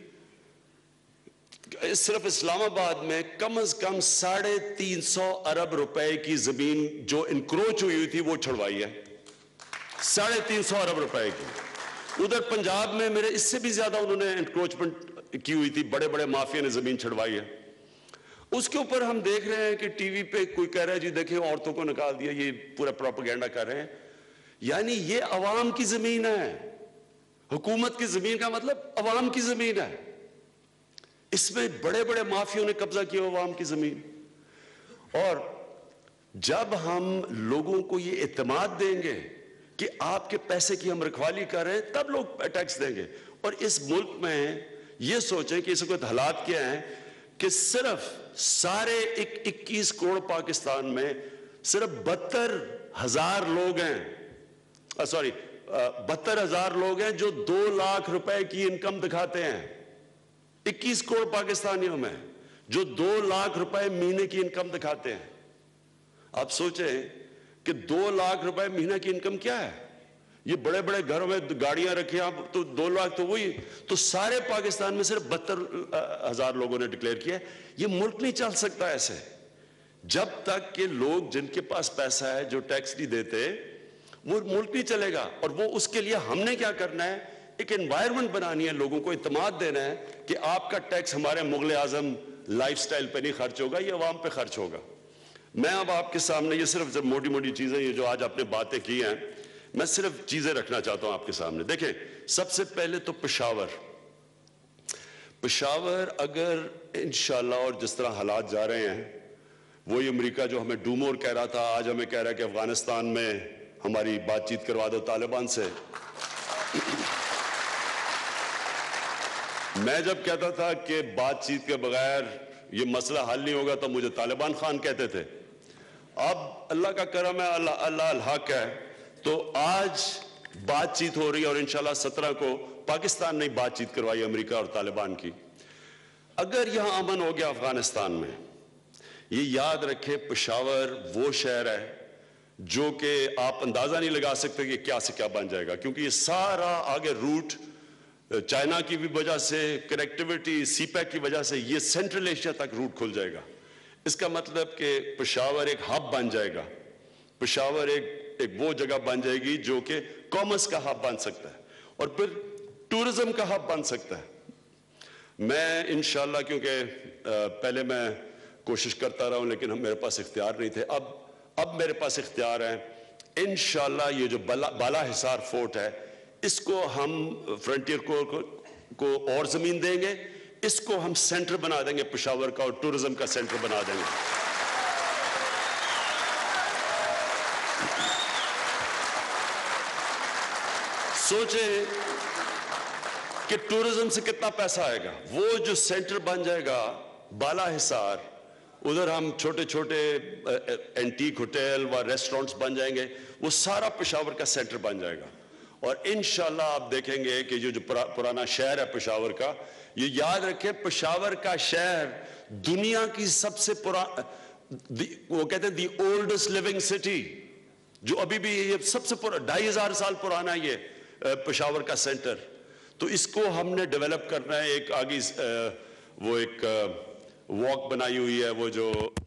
[SPEAKER 1] صرف اسلام آباد میں کم از کم ساڑھے تین سو ارب روپے کی زمین جو انکروچ ہوئی تھی وہ چھڑوائی ہے, ساڑھے تین سو ارب روپے کی. ادھر پنجاب میں میرے اس سے بھی زیادہ انہوں نے انکروچمنٹ کی ہوئی تھی, بڑے بڑے مافیا نے زمین چھڑوائی ہے. اس کے اوپر ہم دیکھ رہے ہیں کہ ٹی وی پہ کوئی کہہ رہا ہے جی دیکھیں عورتوں کو نکال دیا, یہ پورا پروپیگنڈا کر رہے ہیں. یعنی یہ عوام کی زمین ہے, حکومت کی زمین کا مطلب عوام کی زمین ہے. اس میں بڑے بڑے مافیوں نے قبضہ کیا عوام کی زمین. اور جب ہم لوگوں کو یہ اعتماد دیں گے کہ آپ کے پیسے کی ہم رکھوالی کر رہے ہیں تب لوگ ٹیکس دیں گے. اور اس ملک میں یہ سوچیں کہ اس وقت حالات کیا ہیں کہ صرف سارے اکیس کروڑ پاکستان میں صرف بہتر ہزار لوگ ہیں, سوری بہتر ہزار لوگ ہیں جو دو لاکھ روپے کی انکم دکھاتے ہیں. اکیس کروڑ پاکستانیوں میں جو دو لاکھ روپے مہینے کی انکم دکھاتے ہیں. آپ سوچیں کہ دو لاکھ روپے مہینہ کی انکم کیا ہے؟ یہ بڑے بڑے گھروں میں گاڑیاں رکھی آپ تو دو لاکھ تو وہی, تو سارے پاکستان میں صرف بہتر ہزار لوگوں نے ڈکلیئر کیا. یہ ملک نہیں چل سکتا ایسے جب تک کہ لوگ جن کے پاس پیسہ ہے جو ٹیکس نہیں دیتے, وہ ملک نہیں چلے گا. اور وہ اس کے لیے ہم نے کیا کرنا ہے, ایک انوائرمنٹ بنانی ہے, لوگوں کو اعتماد دینا ہے کہ آپ کا ٹیکس ہمارے مغل اعظم لائف سٹائل پہ نہیں خرچ ہوگا, یہ عوام پہ خرچ ہوگا. میں اب آپ کے سامنے یہ صرف موٹی موٹی چیزیں یہ جو آج آپ نے باتیں کی ہیں میں صرف چیزیں رکھنا چاہتا ہوں آپ کے سامنے. دیکھیں سب سے پہلے تو پشاور پشاور اگر انشاءاللہ اور جس طرح حالات جا رہے ہیں, وہی امریکہ جو ہمیں ڈومور کہہ رہا تھا آج ہمیں کہہ رہا ہے کہ افغانستان میں ہماری بات چیت کروا دو طالبان سے. میں جب کہتا تھا کہ بات چیت کے بغیر یہ مسئلہ حل نہیں ہوگا تو مجھے طالبان خان کہتے تھے. اب اللہ کا کرم ہے, اللہ اللہ الحق ہے, تو آج بات چیت ہو رہی ہے اور انشاءاللہ سترہ کو پاکستان نے بات چیت کروائی امریکہ اور طالبان کی. اگر یہاں امن ہو گیا افغانستان میں, یہ یاد رکھیں پشاور وہ شہر ہے جو کہ آپ اندازہ نہیں لگا سکتے کہ کیا سے کیا بن جائے گا, کیونکہ یہ سارا آگے روٹ چائنا کی بھی وجہ سے, کنیکٹیوٹی سی پیک کی وجہ سے یہ سینٹرل ایشیا تک روٹ کھل جائے گا. اس کا مطلب کہ پشاور ایک ہب بن جائے گا, پشاور ایک ایک وہ جگہ بن جائے گی جو کہ کامرس کا ہب بن سکتا ہے اور پھر ٹورزم کا ہب بن سکتا ہے. میں انشاءاللہ کیونکہ پہلے میں کوشش کرتا رہا ہوں لیکن میرے پاس اختیار نہیں تھے، اب اب میرے پاس اختیار ہے. انشاءاللہ یہ جو بالا حصار فورٹ ہے اس کو ہم فرنٹیئر کو اور زمین دیں گے، اس کو ہم سینٹر بنا دیں گے پشاور کا، اور ٹورزم کا سینٹر بنا دیں گے. سوچیں کہ ٹورزم سے کتنا پیسہ آئے گا. وہ جو سینٹر بن جائے گا بالا حصار، ادھر ہم چھوٹے چھوٹے اینٹیک ہوٹل و ریسٹورنٹس بن جائیں گے، وہ سارا پشاور کا سینٹر بن جائے گا. اور انشاءاللہ آپ دیکھیں گے کہ یہ جو پرانا شہر ہے پشاور کا، یہ یاد رکھیں پشاور کا شہر دنیا کی سب سے پرانا، وہ کہتے ہیں دی اولڈسٹ لیونگ سٹی، جو ابھی بھی یہ سب سے پرانا ڈھائی ہزار سال پرانا ہے یہ پشاور کا سینٹر. تو اس کو ہم نے ڈیولپ کرنا ہے. ایک آگے وہ ایک واک بنائی ہوئی ہے، وہ جو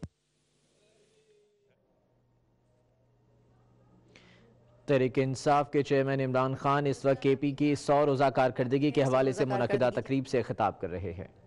[SPEAKER 2] تحریک انصاف کے چیئرمین عمران خان اس وقت کے پی کی سو روزہ کارکردگی کے حوالے سے منعقدہ تقریب سے خطاب کر رہے ہیں.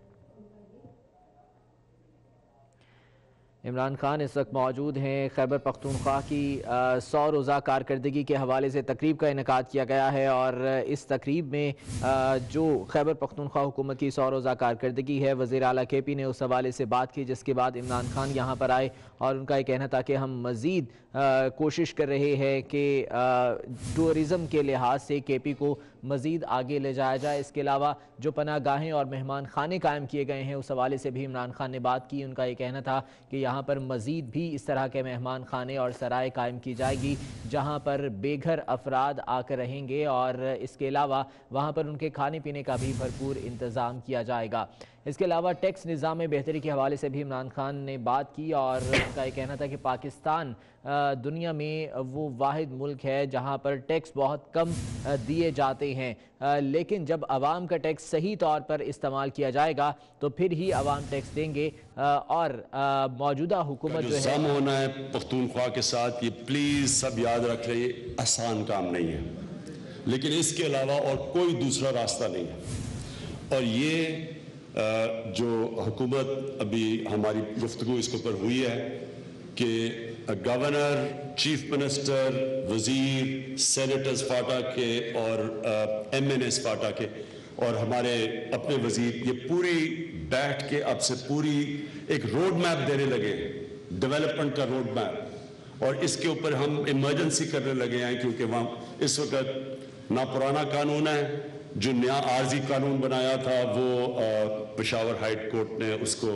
[SPEAKER 2] عمران خان اس وقت موجود ہیں. خیبر پختونخوا کی سو روزہ کارکردگی کے حوالے سے تقریب کا انعقاد کیا گیا ہے، اور اس تقریب میں جو خیبر پختونخوا حکومت کی سو روزہ کارکردگی ہے، وزیر اعلیٰ کے پی نے اس حوالے سے بات کی، جس کے بعد عمران خان یہاں پر آئے اور ان کا یہ کہنا تھا کہ ہم مزید کوشش کر رہے ہیں کہ ٹورزم کے لحاظ سے کے پی کو مزید آگے لے جایا جائے. اس کے علاوہ جو پناہ گاہیں اور مہمان خانے قائم کیے گئے ہیں اس حوالے سے بھی عمران خان نے بات کی. ان کا یہ کہنا تھا کہ یہاں پر مزید بھی اس طرح کے مہمان خانے اور سرائے قائم کی جائے گی جہاں پر بے گھر افراد آ کر رہیں گے، اور اس کے علاوہ وہاں پر ان کے کھانے پینے کا بھی بھرپور انتظام کیا جائے گا. اس کے علاوہ ٹیکس نظام میں بہتری کے حوالے سے بھی عمران خان نے بات کی، اور ان کا یہ کہنا تھا کہ پاکستان دنیا میں وہ واحد ملک ہے جہاں پر ٹیکس بہت کم دیے جاتے ہیں، لیکن جب عوام کا ٹیکس صحیح طور پر استعمال کیا جائے گا تو پھر ہی عوام ٹیکس دیں گے. اور موجودہ حکومت جو
[SPEAKER 1] ہے ہونا ہے پختونخوا کے ساتھ، یہ پلیز سب یاد رکھ لیں، یہ آسان کام نہیں ہے، لیکن اس کے علاوہ اور کوئی دوسرا راستہ نہیں ہے. اور یہ جو حکومت ابھی ہماری گفتگو اس کے اوپر ہوئی ہے کہ گورنر، چیف منسٹر، وزیر، سینیٹرز فاٹا کے اور ایم این ایس فاٹا کے اور ہمارے اپنے وزیر، یہ پوری بیٹھ کے اب سے پوری ایک روڈ میپ دینے لگے، ڈیولپمنٹ کا روڈ میپ. اور اس کے اوپر ہم ایمرجنسی کرنے لگے ہیں کیونکہ وہاں اس وقت نہ پرانا قانون ہے، جو نیا عارضی قانون بنایا تھا وہ پشاور ہائی کورٹ نے اس کو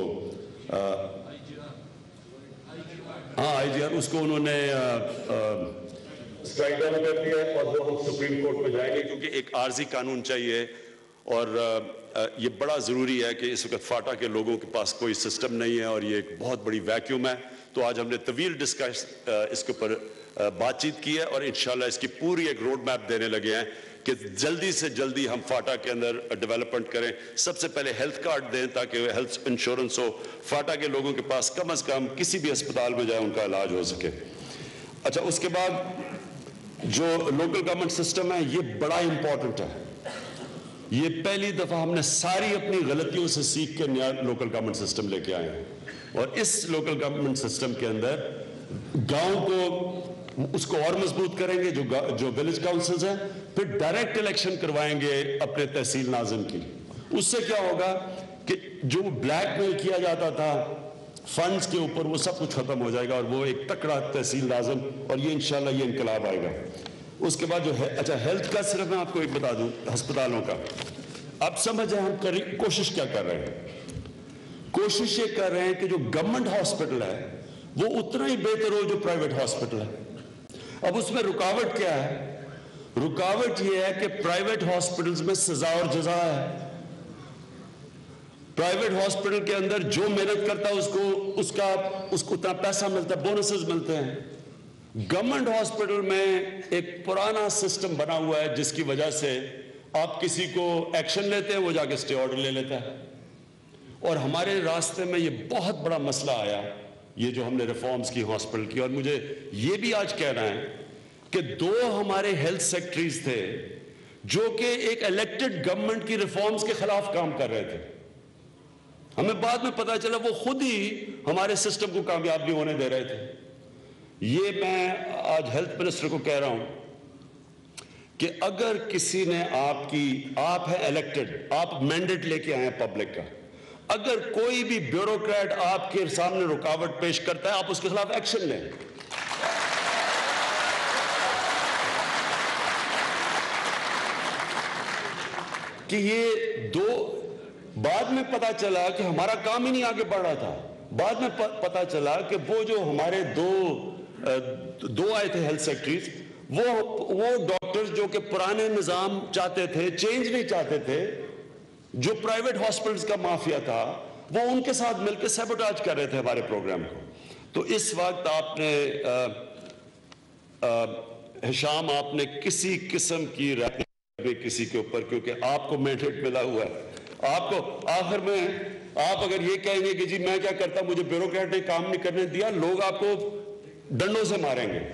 [SPEAKER 1] ہاں آئی جی آر اس کو انہوں نے اسٹرائک ڈاؤن کر دیا ہے، اور وہ ہم سپریم کورٹ میں جائیں گے کیونکہ ایک عارضی قانون چاہیے. اور یہ بڑا ضروری ہے کہ اس وقت فاٹا کے لوگوں کے پاس کوئی سسٹم نہیں ہے اور یہ ایک بہت بڑی ویکیوم ہے. تو آج ہم نے طویل ڈسکس اس کے اوپر بات چیت کی ہے، اور انشاءاللہ اس کی پوری ایک روڈ میپ دینے لگے ہیں کہ جلدی سے جلدی ہم فاٹا کے اندر ڈیولپمنٹ کریں. سب سے پہلے ہیلتھ کارڈ دیں تاکہ ہیلتھ انشورنس ہو، فاٹا کے لوگوں کے پاس کم از کم کسی بھی ہسپتال میں جائے ان کا علاج ہو سکے. اچھا، اس کے بعد جو لوکل گورنمنٹ سسٹم ہے یہ بڑا امپورٹنٹ ہے. یہ پہلی دفعہ ہم نے ساری اپنی غلطیوں سے سیکھ کے نیا لوکل گورنمنٹ سسٹم لے کے آئے ہیں، اور اس لوکل گورنمنٹ سسٹم کے اندر گاؤں کو اس کو اور مضبوط کریں گے، جو جو ولیج کاؤنسلز ہیں، پھر ڈائریکٹ الیکشن کروائیں گے اپنے تحصیل ناظم کی. اس سے کیا ہوگا کہ جو بلیک میل کیا جاتا تھا فنڈز کے اوپر وہ سب کچھ ختم ہو جائے گا، اور وہ ایک تکڑا تحصیل ناظم، اور یہ انشاءاللہ یہ انقلاب آئے گا. اس کے بعد جو ہے اچھا ہیلتھ کا صرف میں آپ کو ایک بتا دوں ہسپتالوں کا. اب سمجھیں ہم کریں کوشش کیا کر رہے ہیں. کوشش یہ کر رہے ہیں کہ جو گورنمنٹ ہاسپٹل ہے وہ اتنا ہی بہتر ہو جو پرائیویٹ ہاسپٹل ہے. اب اس میں رکاوٹ کیا ہے؟ رکاوٹ یہ ہے کہ پرائیویٹ ہاسپٹلز میں سزا اور جزا ہے. پرائیویٹ ہاسپٹل کے اندر جو محنت کرتا ہے اس کو اس کا اس کو اتنا پیسہ ملتا ہے، بونسز ملتے ہیں. گورنمنٹ ہاسپٹل میں ایک پرانا سسٹم بنا ہوا ہے جس کی وجہ سے آپ کسی کو ایکشن لیتے ہیں وہ جا کے اسٹے آرڈر لے لیتا ہے. اور ہمارے راستے میں یہ بہت بڑا مسئلہ آیا، یہ جو ہم نے ریفارمز کی ہاسپٹل کی. اور مجھے یہ بھی آج کہنا ہے کہ دو ہمارے ہیلتھ سیکٹریز تھے جو کہ ایک الیکٹڈ گورنمنٹ کی ریفارمز کے خلاف کام کر رہے تھے. ہمیں بعد میں پتا چلا وہ خود ہی ہمارے سسٹم کو کامیاب نہیں ہونے دے رہے تھے. یہ میں آج ہیلتھ منسٹر کو کہہ رہا ہوں کہ اگر کسی نے آپ کی آپ ہے الیکٹڈ, آپ مینڈیٹ لے کے آئے ہیں پبلک کا, اگر کوئی بھی بیوروکریٹ آپ کے سامنے رکاوٹ پیش کرتا ہے آپ اس کے خلاف ایکشن لیں. کہ یہ دو بعد میں پتا چلا کہ ہمارا کام ہی نہیں آگے بڑھ رہا تھا. بعد میں پتا چلا کہ وہ جو ہمارے دو دو آئے تھے ہیلتھ سیکٹریز, وہ وہ ڈاکٹرز جو کہ پرانے نظام چاہتے تھے, چینج نہیں چاہتے تھے, جو پرائیویٹ ہاسپٹلز کا مافیا تھا, وہ ان کے ساتھ مل کے سیبوٹاج کر رہے تھے ہمارے پروگرام کو. تو اس وقت آپ نے ہشام آپ نے کسی قسم کی رائے کسی کے اوپر, کیونکہ آپ کو مینڈیٹ ملا ہوا ہے. آپ کو آخر میں آپ اگر یہ کہیں گے کہ جی میں کیا کرتا, مجھے بیوروکریٹ نے کام نہیں کرنے دیا, لوگ آپ کو ڈنڈوں سے ماریں گے.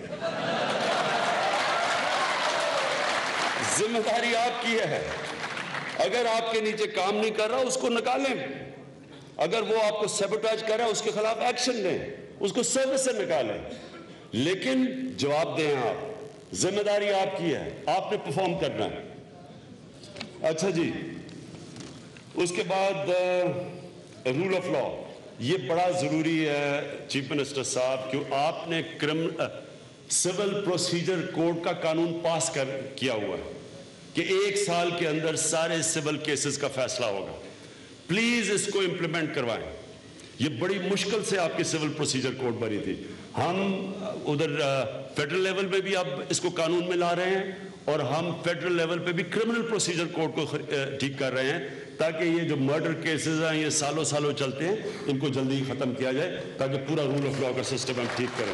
[SPEAKER 1] ذمہ داری آپ کی ہے. اگر آپ کے نیچے کام نہیں کر رہا اس کو نکالیں, اگر وہ آپ کو سیبوٹاج کر رہا ہے اس کے خلاف ایکشن لیں, اس کو سروس سے نکالیں, لیکن جواب دیں. آپ ذمہ داری آپ کی ہے, آپ نے پرفارم کرنا ہے. اچھا جی, اس کے بعد رول آف لا, یہ بڑا ضروری ہے چیف منسٹر صاحب, کیوں آپ نے سول پروسیجر کوڈ کا قانون پاس کر کیا ہوا ہے کہ ایک سال کے اندر سارے سول کیسز کا فیصلہ ہوگا. پلیز اس کو امپلیمنٹ کروائیں. یہ بڑی مشکل سے آپ کی سول پروسیجر کوڈ بنی تھی. ہم ادھر فیڈرل لیول پہ بھی اب اس کو قانون میں لا رہے ہیں, اور ہم فیڈرل لیول پہ بھی کرمنل پروسیجر کوڈ کو ٹھیک کر رہے ہیں, تاکہ یہ جو مرڈر کیسز ہیں یہ سالوں سالوں چلتے ہیں, ان کو جلدی ختم کیا جائے, تاکہ پورا رول آف لا کا سسٹم ہم ٹھیک کریں.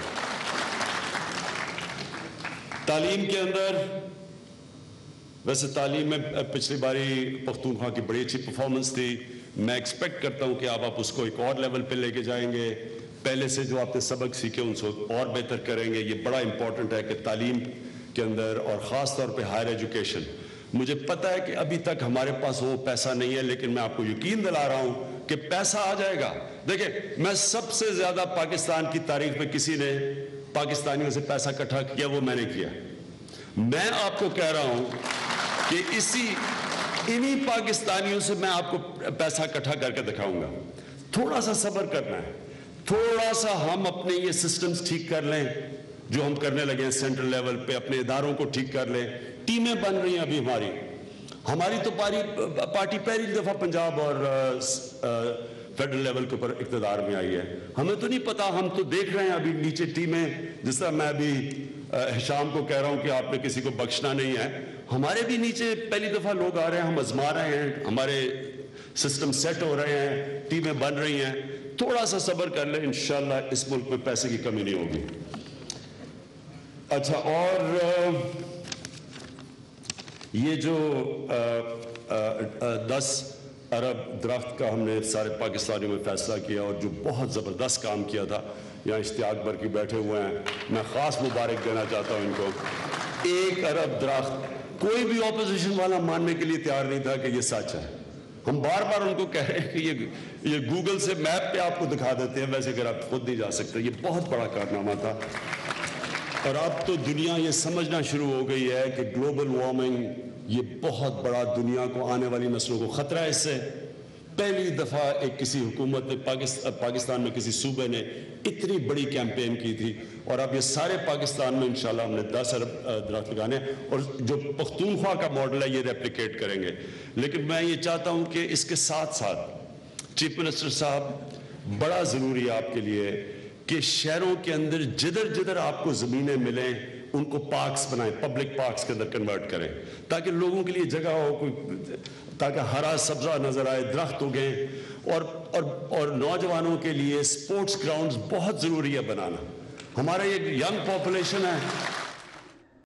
[SPEAKER 1] تعلیم کے اندر ویسے تعلیم میں پچھلی باری پختونخوا کی بڑی اچھی پرفارمنس تھی. میں ایکسپیکٹ کرتا ہوں کہ آپ آپ اس کو ایک اور لیول پہ لے کے جائیں گے, پہلے سے جو آپ نے سبق سیکھے ان سے اور بہتر کریں گے. یہ بڑا امپورٹنٹ ہے کہ تعلیم کے اندر, اور خاص طور پہ ہائر ایجوکیشن. مجھے پتا ہے کہ ابھی تک ہمارے پاس وہ پیسہ نہیں ہے, لیکن میں آپ کو یقین دلا رہا ہوں کہ پیسہ آ جائے گا. دیکھیں, میں سب سے زیادہ پاکستان کی تاریخ میں کسی نے پاکستانیوں سے پیسہ اکٹھا کیا وہ میں نے کیا. میں آپ کو کہہ رہا ہوں کہ اسی انہی پاکستانیوں سے میں آپ کو پیسہ اکٹھا کر کے دکھاؤں گا. تھوڑا سا صبر کرنا ہے, تھوڑا سا ہم اپنے یہ سسٹمز ٹھیک کر لیں جو ہم کرنے لگے ہیں سینٹرل لیول پہ, اپنے اداروں کو ٹھیک کر لیں. ٹیمیں بن رہی ہیں ابھی ہماری ہماری تو پارٹی پہلی دفعہ پنجاب اور فیڈرل لیول کے اوپر اقتدار میں آئی ہے. ہمیں تو نہیں پتا, ہم تو دیکھ رہے ہیں ابھی نیچے ٹیمیں, جس طرح میں ابھی ہشام کو کہہ رہا ہوں کہ آپ نے کسی کو بخشنا نہیں ہے, ہمارے بھی نیچے پہلی دفعہ لوگ آ رہے ہیں, ہم آزما رہے ہیں, ہمارے سسٹم سیٹ ہو رہے ہیں, ٹیمیں بن رہی ہیں. تھوڑا سا صبر کر لیں, انشاءاللہ اس ملک میں پیسے کی کمی نہیں ہوگی. اچھا, اور یہ جو دس ارب درخت کا ہم نے سارے پاکستانیوں میں فیصلہ کیا, اور جو بہت زبردست کام کیا تھا, یہاں اشتیاق برکی بیٹھے ہوئے ہیں, میں خاص مبارک دینا چاہتا ہوں ان کو. ایک ارب درخت, کوئی بھی اپوزیشن والا ماننے کے لیے تیار نہیں تھا کہ یہ سچ ہے. ہم بار بار ان کو کہہ رہے ہیں کہ یہ یہ گوگل سے میپ پہ آپ کو دکھا دیتے ہیں, ویسے اگر آپ خود نہیں جا سکتے. یہ بہت بڑا کارنامہ تھا. اور اب تو دنیا یہ سمجھنا شروع ہو گئی ہے کہ گلوبل وارمنگ یہ بہت بڑا دنیا کو, آنے والی نسلوں کو خطرہ ہے اس سے. پہلی دفعہ ایک کسی حکومت نے پاکستان میں کسی صوبے نے اتنی بڑی کیمپین کی تھی, اور اب یہ سارے پاکستان میں انشاءاللہ ہم نے دس ارب درخت لگانے, اور جو پختونخوا کا ماڈل ہے یہ ریپلیکیٹ کریں گے. لیکن میں یہ چاہتا ہوں کہ اس کے ساتھ ساتھ چیف منسٹر صاحب بڑا ضروری ہے آپ کے لیے کہ شہروں کے اندر جدھر جدھر آپ کو زمینیں ملیں ان کو پارکس بنائیں, پبلک پارکس کے اندر کنورٹ کریں, تاکہ لوگوں کے لیے جگہ ہو, کوئی تاکہ ہرا سبزہ نظر آئے, درخت اگیں. اور اور اور نوجوانوں کے لیے سپورٹس گراؤنڈز بہت ضروری ہے بنانا. ہمارا یہ ینگ پاپولیشن ہے,